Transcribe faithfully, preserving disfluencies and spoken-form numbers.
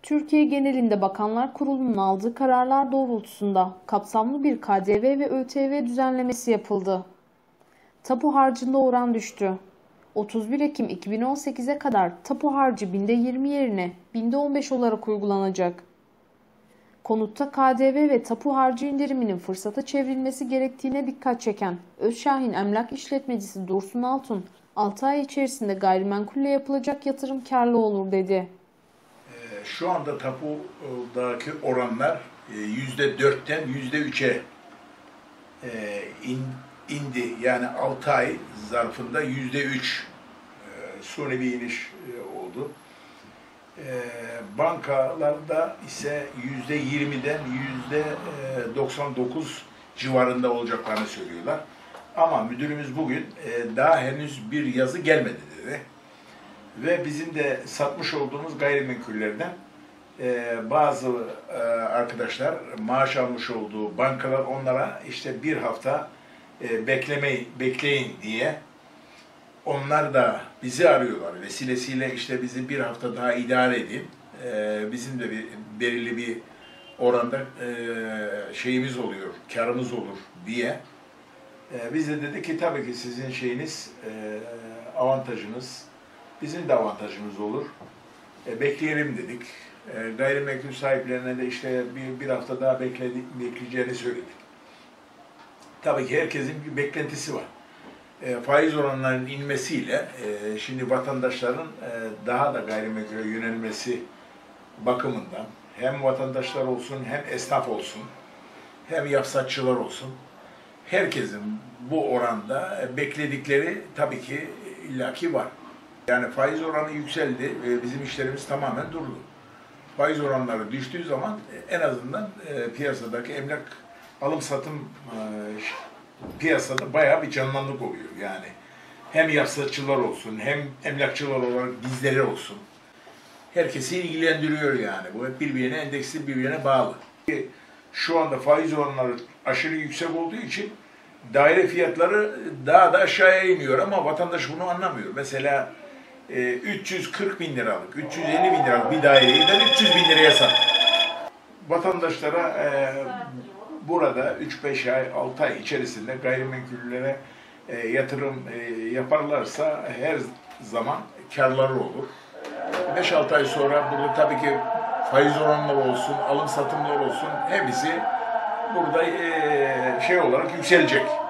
Türkiye genelinde Bakanlar Kurulu'nun aldığı kararlar doğrultusunda kapsamlı bir K D V ve Ö T V düzenlemesi yapıldı. Tapu harcında oran düştü. otuz bir Ekim iki bin on sekize kadar tapu harcı binde yirmi yerine binde on beş olarak uygulanacak. Konutta K D V ve tapu harcı indiriminin fırsata çevrilmesi gerektiğine dikkat çeken Özşahin Emlak İşletmecisi Dursun Altun, altı ay içerisinde gayrimenkulle yapılacak yatırım karlı olur dedi. Şu anda tapudaki oranlar yüzde dörtten yüzde üçe indi. Yani altı ay zarfında yüzde üç suni bir iniş oldu. Bankalarda ise yüzde yirmiden yüzde doksan dokuz civarında olacaklarını söylüyorlar. Ama müdürümüz bugün daha henüz bir yazı gelmedi dedi. Ve bizim de satmış olduğumuz gayrimenkullerden e, bazı e, arkadaşlar maaş almış olduğu bankalar onlara işte bir hafta e, beklemeyi bekleyin diye onlar da bizi arıyorlar. Vesilesiyle işte bizi bir hafta daha idare edin. E, bizim de bir belirli bir oranda e, şeyimiz oluyor, karımız olur diye. E, biz de dedik ki tabii ki sizin şeyiniz, e, avantajınız, bizim de avantajımız olur. E, bekleyelim dedik. E, gayrimenkul sahiplerine de işte bir, bir hafta daha bekledik, bekleyeceğini söyledik. Tabii ki herkesin bir beklentisi var. E, faiz oranlarının inmesiyle e, şimdi vatandaşların e, daha da gayrimenkule yönelmesi bakımından hem vatandaşlar olsun hem esnaf olsun hem yapsatçılar olsun herkesin bu oranda bekledikleri tabii ki illaki var. Yani faiz oranı yükseldi ve bizim işlerimiz tamamen durdu. Faiz oranları düştüğü zaman en azından e, piyasadaki emlak alım satım e, piyasada bayağı bir canlılık oluyor. Yani hem yapsatçılar olsun hem emlakçılar olarak bizleri olsun. Herkesi ilgilendiriyor yani. Bu hep birbirine endeksli, birbirine bağlı. Şu anda faiz oranları aşırı yüksek olduğu için daire fiyatları daha da aşağıya iniyor ama vatandaş bunu anlamıyor. Mesela üç yüz kırk bin liralık, üç yüz elli bin liralık bir daireyi ben üç yüz bin liraya sattım. Vatandaşlara e, burada üç beş ay, altı ay içerisinde gayrimenkullere e, yatırım e, yaparlarsa her zaman karları olur. beş altı ay sonra burada tabii ki faiz oranları olsun, alım satımlar olsun hepsi burada e, şey olarak yükselecek.